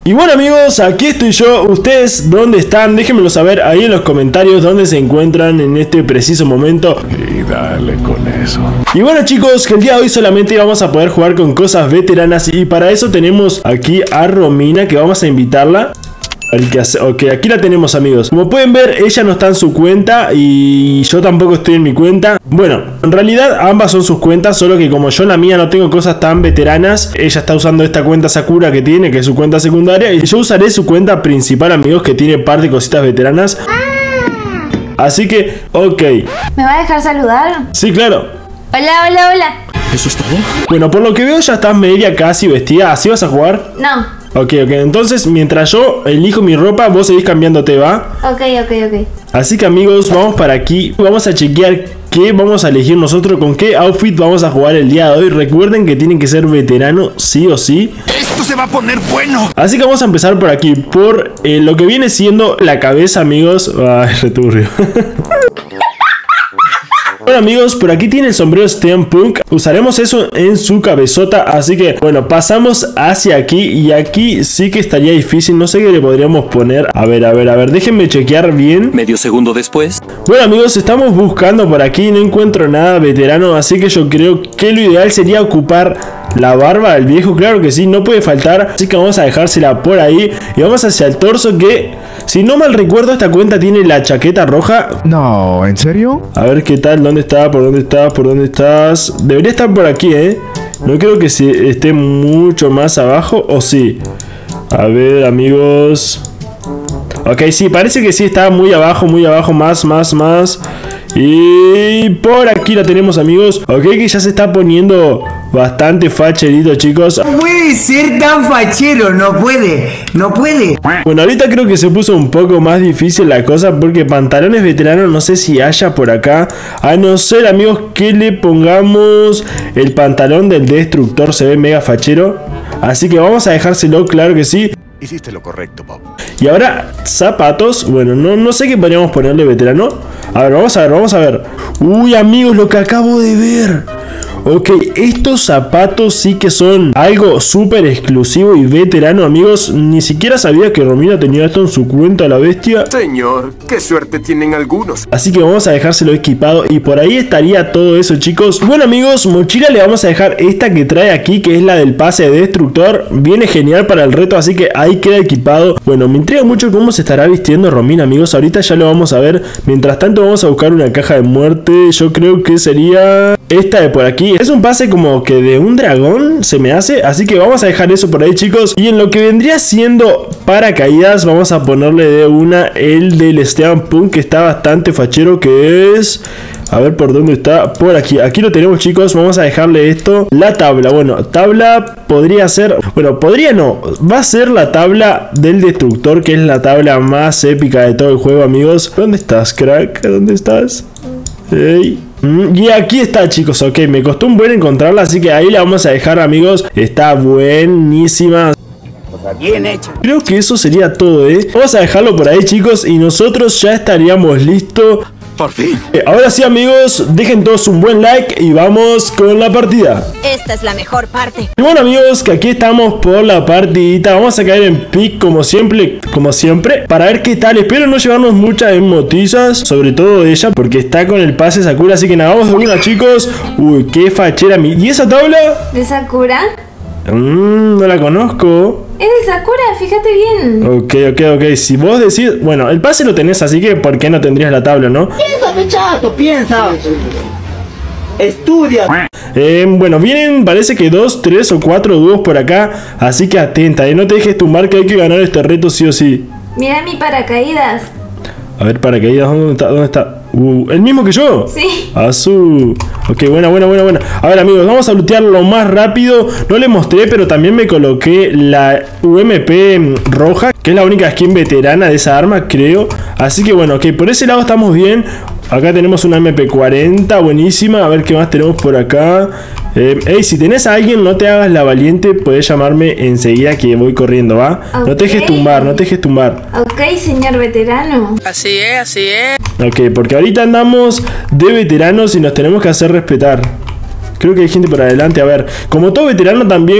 Y bueno amigos, aquí estoy yo. ¿Ustedes dónde están? Déjenmelo saber ahí en los comentarios dónde se encuentran en este preciso momento. Y dale con eso. Y bueno chicos, que el día de hoy solamente vamos a poder jugar con cosas veteranas. Y para eso tenemos aquí a Romina, que vamos a invitarla. Ok, aquí la tenemos amigos. Como pueden ver, ella no está en su cuenta y yo tampoco estoy en mi cuenta. Bueno, en realidad ambas son sus cuentas, solo que como yo en la mía no tengo cosas tan veteranas, ella está usando esta cuenta Sakura que tiene, que es su cuenta secundaria, y yo usaré su cuenta principal amigos, que tiene par de cositas veteranas. Así que, ok. ¿Me va a dejar saludar? Sí, claro. Hola, hola, hola. ¿Eso es todo? Bueno, por lo que veo ya estás media casi vestida. ¿Así vas a jugar? No. Ok, entonces mientras yo elijo mi ropa, vos seguís cambiándote, ¿va? Ok. Así que amigos, vamos para aquí. Vamos a chequear qué vamos a elegir nosotros, con qué outfit vamos a jugar el día de hoy. Recuerden que tienen que ser veterano, sí o sí. ¡Esto se va a poner bueno! Así que vamos a empezar por aquí, por lo que viene siendo la cabeza, amigos. Ay, returbio. Bueno amigos, por aquí tiene el sombrero steampunk. Usaremos eso en su cabezota. Así que bueno, pasamos hacia aquí. Y aquí sí que estaría difícil. No sé qué le podríamos poner. A ver, déjenme chequear bien. Medio segundo después. Bueno amigos, estamos buscando por aquí. No encuentro nada veterano. Así que yo creo que lo ideal sería ocupar la barba del viejo. Claro que sí, no puede faltar. Así que vamos a dejársela por ahí. Y vamos hacia el torso, que si no mal recuerdo, esta cuenta tiene la chaqueta roja. No, ¿en serio? A ver qué tal, ¿dónde está? ¿Por dónde estás? ¿Por dónde estás? Debería estar por aquí, ¿eh? No creo que esté mucho más abajo, ¿o sí? A ver, amigos. Ok, sí, parece que sí está muy abajo, más. Y por aquí la tenemos, amigos. Ok, que ya se está poniendo bastante facherito, chicos. No puede ser tan fachero, no puede. Bueno, ahorita creo que se puso un poco más difícil la cosa, porque pantalones veteranos no sé si haya por acá. A no ser, amigos, que le pongamos el pantalón del destructor. Se ve mega fachero. Así que vamos a dejárselo, claro que sí. Hiciste lo correcto, Bob. Y ahora, zapatos. Bueno, no sé qué podríamos ponerle veterano. A ver, vamos a ver. Uy, amigos, lo que acabo de ver. Ok, estos zapatos sí que son algo súper exclusivo y veterano, amigos. Ni siquiera sabía que Romina tenía esto en su cuenta, la bestia. Señor, qué suerte tienen algunos. Así que vamos a dejárselo equipado y por ahí estaría todo eso, chicos. Bueno amigos, mochila le vamos a dejar esta que trae aquí, que es la del pase de destructor. Viene genial para el reto, así que ahí queda equipado. Bueno, me intriga mucho cómo se estará vistiendo Romina, amigos. Ahorita ya lo vamos a ver. Mientras tanto vamos a buscar una caja de muerte. Yo creo que sería esta de por aquí. Es un pase como que de un dragón, se me hace. Así que vamos a dejar eso por ahí, chicos. Y en lo que vendría siendo paracaídas, vamos a ponerle de una el del steampunk, que está bastante fachero, que es... A ver por dónde está. Por aquí. Aquí lo tenemos, chicos. Vamos a dejarle esto. La tabla. Bueno, tabla podría ser... Bueno, podría no. Va a ser la tabla del destructor, que es la tabla más épica de todo el juego, amigos. ¿Dónde estás, crack? ¿Dónde estás? Hey. Y aquí está, chicos. Ok, me costó un buen encontrarla, así que ahí la vamos a dejar, amigos. Está buenísima. Bien hecho. Creo que eso sería todo, Vamos a dejarlo por ahí, chicos, y nosotros ya estaríamos listos. Por fin. Ahora sí, amigos, dejen todos un buen like y vamos con la partida. Esta es la mejor parte. Y bueno, amigos, que aquí estamos por la partidita. Vamos a caer en pick como siempre, para ver qué tal. Espero no llevarnos muchas emotizas, sobre todo ella, porque está con el pase Sakura. Así que nada, vamos de una, chicos. Uy, qué fachera. ¿Y esa tabla? ¿De Sakura? No la conozco. Es de Sakura, fíjate bien. Ok. Si vos decís... Bueno, el pase lo tenés, así que ¿por qué no tendrías la tabla, no? Piensa, chato, piensa. Estudia. Bueno, vienen, parece que 2, 3 o 4 dúos por acá. Así que atenta, no te dejes tumbar, que hay que ganar este reto sí o sí. Mira mi paracaídas. A ver, paracaídas, ¿dónde está? ¿El mismo que yo? Sí. Azul. Ok, buena. A ver, amigos, vamos a lootear lo más rápido. No les mostré, pero también me coloqué la UMP roja, que es la única skin veterana de esa arma, creo. Así que bueno, ok, por ese lado estamos bien. Acá tenemos una MP40, buenísima. A ver qué más tenemos por acá. Hey, si tenés a alguien, no te hagas la valiente. Podés llamarme enseguida que voy corriendo, ¿va? Okay. No te dejes tumbar. Ok, señor veterano. Así es. Ok, porque ahorita andamos de veteranos y nos tenemos que hacer respetar. Creo que hay gente por adelante. A ver, como todo veterano también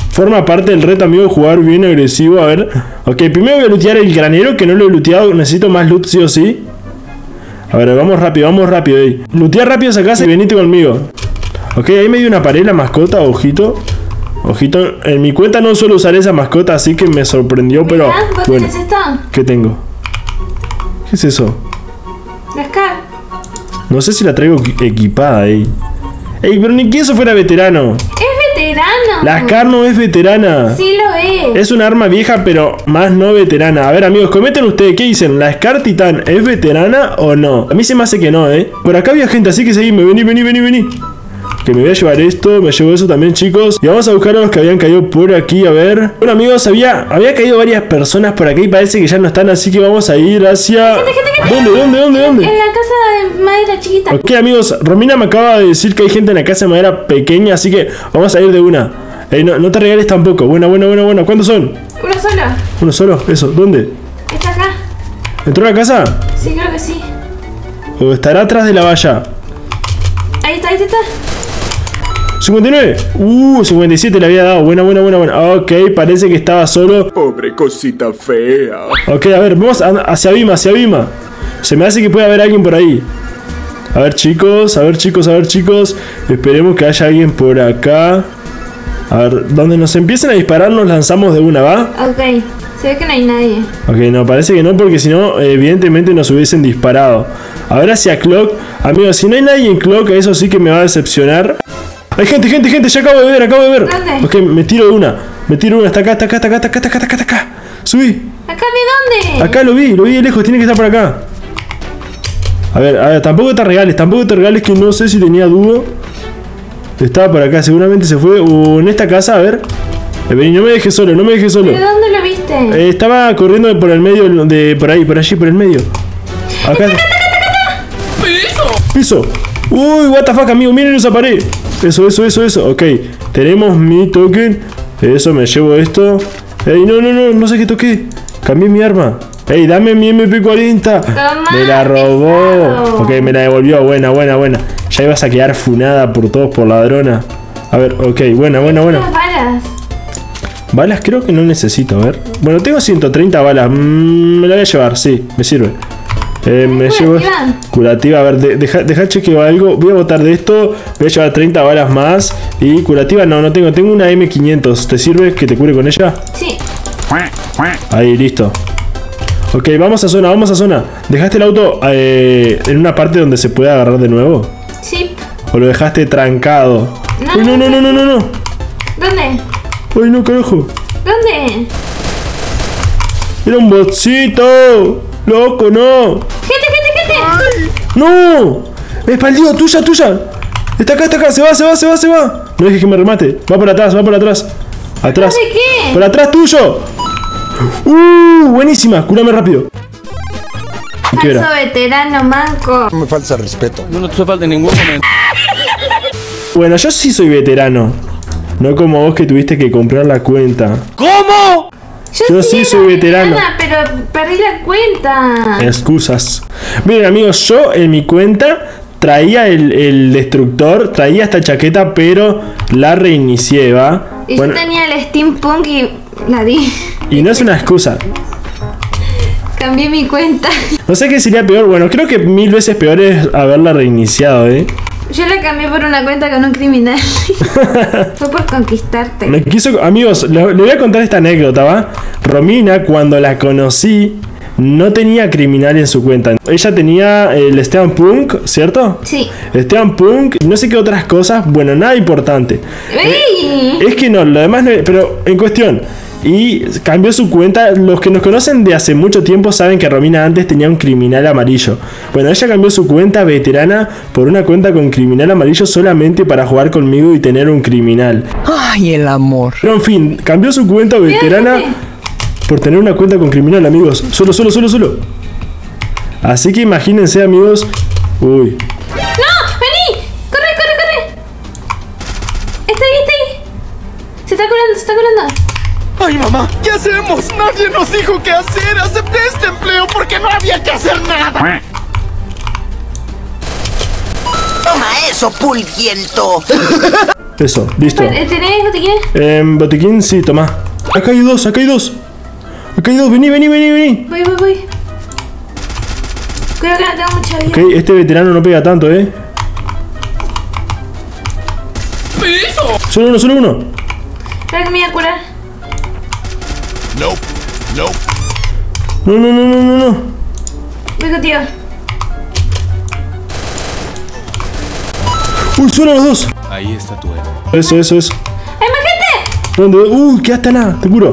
Forma parte del reto, amigo, jugar bien agresivo. A ver. Ok, primero voy a lootear el granero, que no lo he looteado. Necesito más loot, sí o sí. A ver, vamos rápido, Lootea rápido esa casa y venite conmigo. Ok, ahí me dio una pared la mascota, ojito. Ojito, en mi cuenta no suelo usar esa mascota, así que me sorprendió, pero... ¿Vos bueno, tenés esto? ¿qué tengo? ¿Qué es eso? La Scar. No sé si la traigo equipada ahí. Ey, pero ni que eso fuera veterano. Es veterano. La Scar no es veterana. Sí lo es. Es un arma vieja, pero más no veterana. A ver, amigos, comenten ustedes, ¿qué dicen? ¿La Scar Titan es veterana o no? A mí se me hace que no, Por acá había gente, así que seguime. Vení. Que me voy a llevar esto, me llevo eso también, chicos. Y vamos a buscar a los que habían caído por aquí, a ver. Bueno, amigos, había caído varias personas por aquí y parece que ya no están, así que vamos a ir hacia... ¿Dónde? En la casa de madera chiquita. Ok, amigos, Romina me acaba de decir que hay gente en la casa de madera pequeña, así que vamos a ir de una. No te regales tampoco. Buena. ¿Cuántos son? Uno solo. ¿Uno solo? Eso, ¿dónde? Está acá. ¿Entró a la casa? Sí, creo que sí. ¿O estará atrás de la valla? Ahí está. 59. 57 le había dado. Buena. Ok, parece que estaba solo. Pobre cosita fea. Ok, a ver, vamos hacia Bima. Se me hace que puede haber alguien por ahí. A ver, chicos. Esperemos que haya alguien por acá. A ver, donde nos empiecen a disparar nos lanzamos de una, ¿va? Ok, se ve que no hay nadie. Ok, no, parece que no, porque si no, evidentemente nos hubiesen disparado. A ver hacia Clock. Amigos, si no hay nadie en Clock, eso sí que me va a decepcionar. Hay gente, ya acabo de ver. ¿Dónde? Ok, me tiro de una, está acá. Subí. ¿Acá de dónde? Acá lo vi de lejos, tiene que estar por acá. A ver, tampoco te regales, que no sé si tenía dúo. Estaba por acá, seguramente se fue. O en esta casa, a ver. Vení, no me dejes solo. ¿Pero dónde lo viste? Estaba corriendo por el medio por allí, por el medio. Acá. Piso. Uy, what the fuck, amigo, miren esa pared. Eso. Ok, tenemos mi token. Eso, me llevo esto. Ey, no sé qué toqué. Cambié mi arma. Ey, dame mi MP40. Toma, Me la robó. pesado. Ok, me la devolvió. Buena. Ya ibas a quedar funada por todos por ladrona. A ver, ok, buena. Las balas. Balas creo que no necesito, a ver. Bueno, tengo 130 balas. Me la voy a llevar, sí, me sirve. Me llevo curativa. A ver, deja chequeo algo. Voy a botar de esto. Voy a llevar 30 balas más. Y curativa no tengo. Tengo una M500. ¿Te sirve que te cure con ella? Sí. Ahí, listo. Ok, vamos a zona. ¿Dejaste el auto en una parte donde se puede agarrar de nuevo? Sí. ¿O lo dejaste trancado? No. Uy, no. ¿Dónde? Ay, no, carajo. ¿Dónde? Era un botcito. Loco, no. Gente. ¡No! ¡Espaldido! ¡Tuya! Está acá, se va. No dejes que me remate. Va por atrás. Atrás. ¿De qué? ¡Por atrás tuyo! Buenísima. Cúrame rápido. ¿Qué Falso era? veterano, manco. Me falta respeto. No te hace falta en ningún momento. Bueno, yo sí soy veterano. No como vos que tuviste que comprar la cuenta. ¿Cómo? Yo sí soy veterano. Pero perdí la cuenta. Excusas. Miren, amigos, yo en mi cuenta traía el destructor, traía esta chaqueta, pero la reinicié, ¿va? Y Bueno, yo tenía el steampunk y la di. y no es una excusa. Cambié mi cuenta. No sé qué sería peor. Bueno, creo que 1000 veces peor es haberla reiniciado, Yo la cambié por una cuenta con un criminal. Fue por conquistarte. Me quiso... Amigos, le voy a contar esta anécdota, ¿va? Romina, cuando la conocí, no tenía criminal en su cuenta. Ella tenía el Steam Punk, ¿cierto? Sí. Steam Punk, no sé qué otras cosas. Bueno, nada importante. ¡Ey! Es que no, lo demás no... Pero en cuestión... Y cambió su cuenta. Los que nos conocen de hace mucho tiempo saben que Romina antes tenía un criminal amarillo. Bueno, ella cambió su cuenta veterana por una cuenta con criminal amarillo solamente para jugar conmigo y tener un criminal. Ay, el amor. Pero en fin, cambió su cuenta veterana por tener una cuenta con criminal, amigos. Solo. Así que imagínense, amigos. Uy. ¡No! ¡Vení! ¡Corre! Está ahí. Se está curando. ¡Ay, mamá! ¿Qué hacemos? Nadie nos dijo qué hacer. Acepté este empleo porque no había que hacer nada. Toma eso, pulviento. Eso, listo. ¿Tenés botiquín? Botiquín, sí, toma. Acá hay dos, acá hay dos. Acá hay dos, vení. Voy. Cuidado que no tengo mucha vida. Ok, este veterano no pega tanto, Solo uno. Espera que me voy a curar. No. No. Voy contigo. Uy, solo los dos. Ahí está tu héroe. Eso. ¡Hay más gente! ¿Dónde? Uy, quedaste nada, te juro.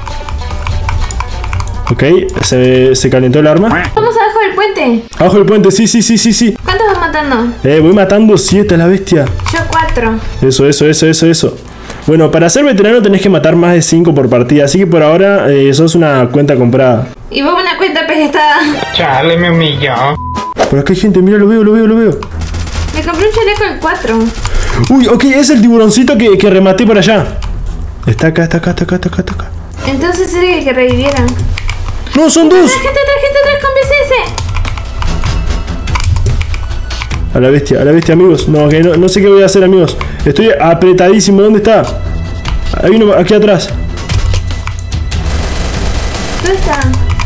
Ok, se calentó el arma. Vamos abajo del puente. Abajo del puente, sí. ¿Cuántos vas matando? Voy matando 7 a la bestia. Yo 4. Eso. Bueno, para ser veterano tenés que matar más de 5 por partida, así que por ahora sos una cuenta comprada. Y vos una cuenta pestada. Chale, me humilló. Por acá hay gente, mira, lo veo. Me compré un chaleco en 4. Uy, ok, es el tiburoncito que rematé por allá. Está acá. Entonces era que revivieran. No, son dos. Gente atrás con BCS. A la bestia, amigos. No, que no sé qué voy a hacer, amigos. Estoy apretadísimo. ¿Dónde está? Hay uno aquí atrás. ¿Dónde está?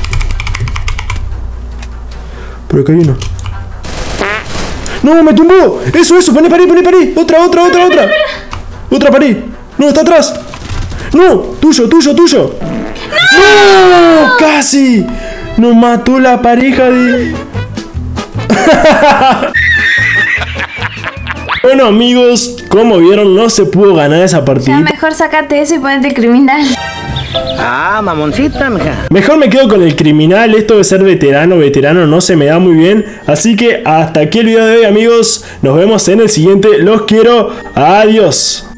Pero acá hay uno. ¡No, me tumbó! Eso, poné pared. Otra. Otra pared. No, está atrás. No, tuyo. ¡No! ¡Casi! Nos mató la pareja de... Bueno, amigos, como vieron, no se pudo ganar esa Ya partida. mejor sacate eso y ponete criminal. Ah, mamoncita, mija. Mejor me quedo con el criminal. Esto de ser veterano no se me da muy bien. Así que hasta aquí el video de hoy, amigos. Nos vemos en el siguiente. Los quiero. Adiós.